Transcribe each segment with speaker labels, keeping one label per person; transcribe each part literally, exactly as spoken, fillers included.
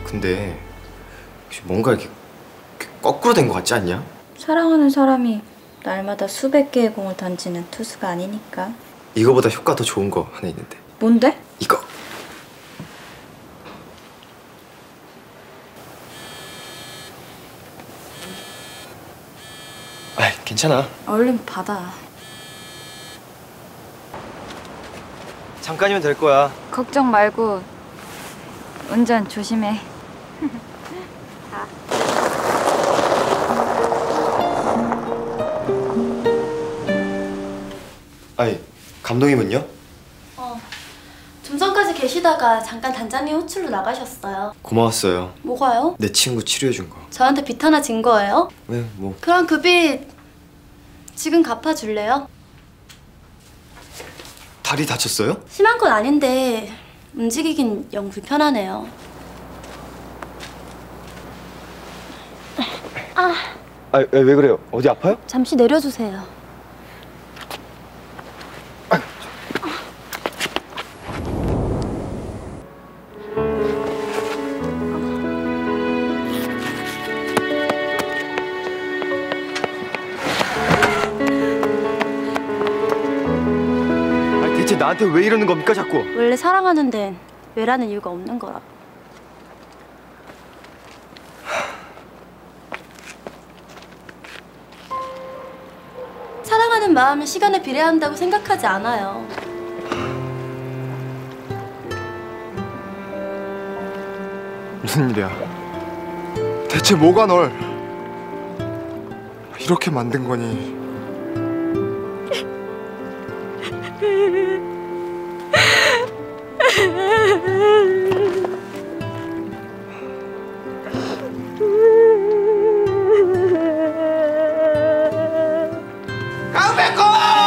Speaker 1: 근데 혹시 뭔가 이렇게 거꾸로 된 것 같지 않냐?
Speaker 2: 사랑하는 사람이 날마다 수백 개의 공을 던지는 투수가 아니니까.
Speaker 1: 이거보다 효과 더 좋은 거 하나 있는데.
Speaker 2: 뭔데?
Speaker 1: 이거. 아, 괜찮아.
Speaker 2: 얼른 받아.
Speaker 1: 잠깐이면 될 거야.
Speaker 2: 걱정 말고 운전 조심해.
Speaker 1: 아니, 감독님은요?
Speaker 3: 어, 좀 전까지 계시다가 잠깐 단장님 호출로 나가셨어요.
Speaker 1: 고마웠어요.
Speaker 3: 뭐가요?
Speaker 1: 내 친구 치료해준 거.
Speaker 3: 저한테 빚 하나 진 거예요?
Speaker 1: 왜, 뭐.
Speaker 3: 그럼 그 빚 지금 갚아줄래요?
Speaker 1: 다리 다쳤어요?
Speaker 3: 심한 건 아닌데 움직이긴 영 불편하네요. 아,
Speaker 1: 아, 왜, 왜 그래요? 어디 아파요?
Speaker 3: 잠시 내려주세요.
Speaker 1: 대체 나한테 왜 이러는 겁니까, 자꾸?
Speaker 3: 원래 사랑하는 데는 왜라는 이유가 없는 거라. 사랑하는 마음은 시간에 비례한다고 생각하지 않아요.
Speaker 4: 무슨 일이야? 대체 뭐가 널 이렇게 만든 거니?
Speaker 5: 강백호!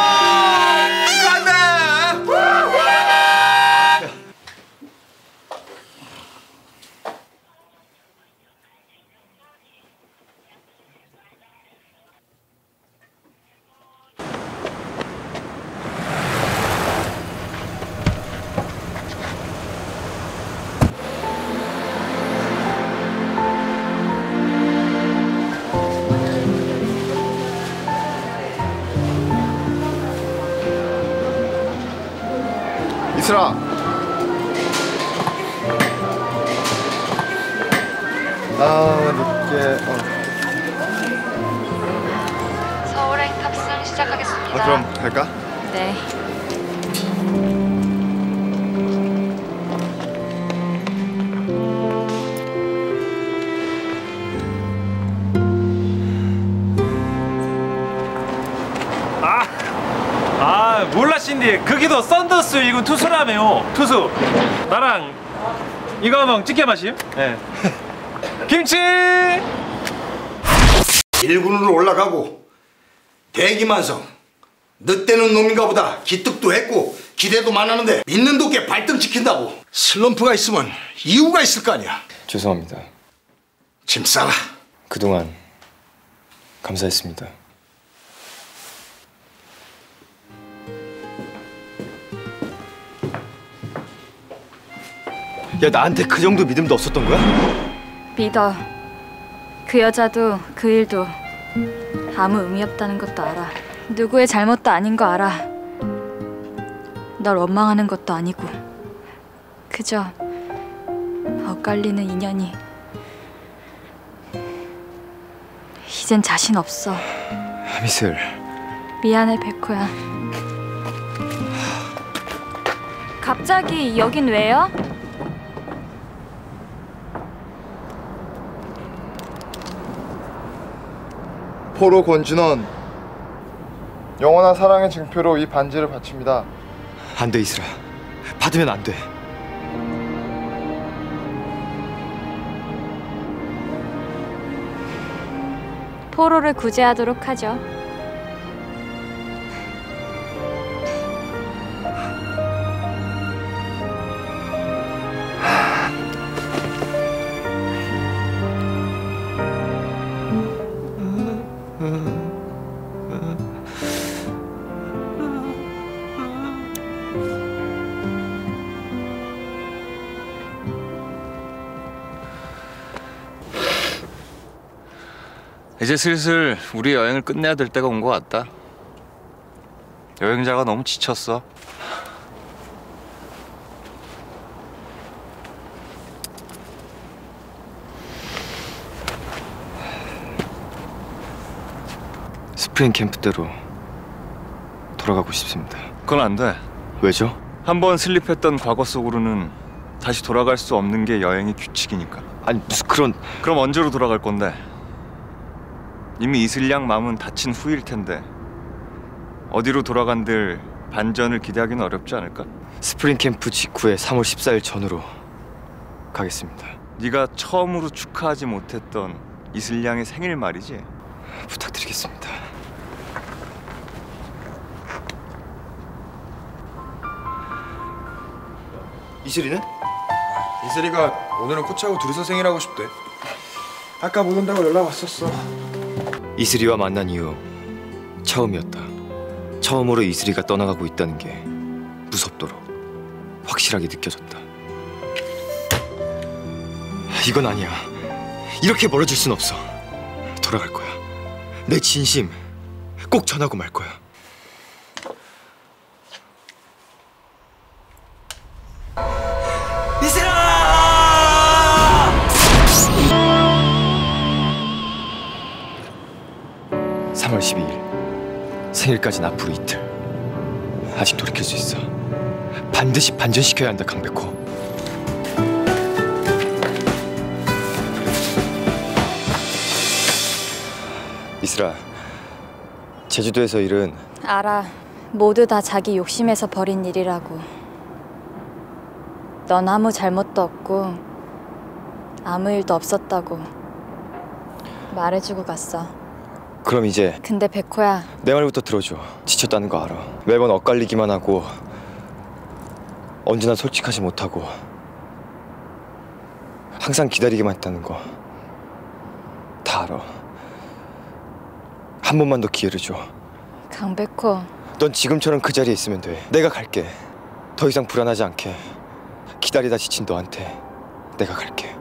Speaker 4: 이슬아. 아, 늦게. 어.
Speaker 2: 서울행 탑승 시작하겠습니다.
Speaker 4: 아, 그럼 갈까?
Speaker 2: 네.
Speaker 6: 아, 아 몰라 신디. 거기도 썬더스 일군 투수라며요. 투수 나랑 이거 한번 찍게 마시요. 예. 김치.
Speaker 5: 일군으로 올라가고 대기만성 늦대는 놈인가 보다. 기특도 했고 기대도 많았는데 믿는 도끼에 발등시킨다고. 슬럼프가 있으면 이유가 있을 거 아니야.
Speaker 1: 죄송합니다.
Speaker 5: 짐 싸라.
Speaker 1: 그동안 감사했습니다. 야, 나한테 그 정도 믿음도 없었던 거야?
Speaker 2: 믿어. 그 여자도 그 일도 아무 의미 없다는 것도 알아. 누구의 잘못도 아닌 거 알아. 널 원망하는 것도 아니고 그저 엇갈리는 인연이. 이젠 자신 없어.
Speaker 1: 미슬.
Speaker 2: 미안해, 백호야. 갑자기 여긴 왜요?
Speaker 4: 포로 권진원, 영원한 사랑의 증표로 이 반지를 바칩니다.
Speaker 1: 안 돼, 이슬아. 받으면 안 돼.
Speaker 2: 포로를 구제하도록 하죠.
Speaker 7: 이제 슬슬 우리 여행을 끝내야 될 때가 온 것 같다. 여행자가 너무 지쳤어.
Speaker 1: 스프링 캠프대로 돌아가고 싶습니다.
Speaker 7: 그건 안 돼.
Speaker 1: 왜죠?
Speaker 7: 한번 슬립했던 과거 속으로는 다시 돌아갈 수 없는 게 여행의 규칙이니까.
Speaker 1: 아니 무슨 그런...
Speaker 7: 그럼 언제로 돌아갈 건데? 이미 이슬양 마음은 다친 후일 텐데 어디로 돌아간들 반전을 기대하기는 어렵지 않을까?
Speaker 1: 스프링 캠프 직후에 삼월 십사일 전으로 가겠습니다.
Speaker 7: 네가 처음으로 축하하지 못했던 이슬양의 생일 말이지?
Speaker 1: 부탁드리겠습니다. 이슬이는?
Speaker 8: 이슬이가 오늘은 코치하고 둘이서 생일하고 싶대. 아까 못 온다고 연락 왔었어.
Speaker 1: 이슬이와 만난 이후 처음이었다. 처음으로 이슬이가 떠나가고 있다는 게 무섭도록 확실하게 느껴졌다. 이건 아니야. 이렇게 멀어질 순 없어. 돌아갈 거야. 내 진심 꼭 전하고 말 거야. 삼월 십이일 생일까지는 앞으로 이틀. 아직 돌이킬 수 있어. 반드시 반전시켜야 한다, 강백호. 이슬아, 제주도에서 일은...
Speaker 2: 알아. 모두 다 자기 욕심에서 벌인 일이라고. 넌 아무 잘못도 없고 아무 일도 없었다고 말해주고 갔어.
Speaker 1: 그럼 이제
Speaker 2: 근데 백호야,
Speaker 1: 내 말부터 들어줘. 지쳤다는 거 알아. 매번 엇갈리기만 하고 언제나 솔직하지 못하고 항상 기다리기만 했다는 거 다 알아. 한 번만 더 기회를 줘.
Speaker 2: 강백호.
Speaker 1: 넌 지금처럼 그 자리에 있으면 돼. 내가 갈게. 더 이상 불안하지 않게. 기다리다 지친 너한테 내가 갈게.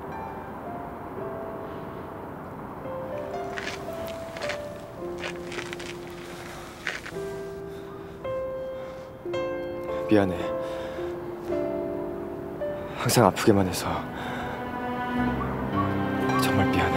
Speaker 1: 미안해. 항상 아프게만 해서 정말 미안해.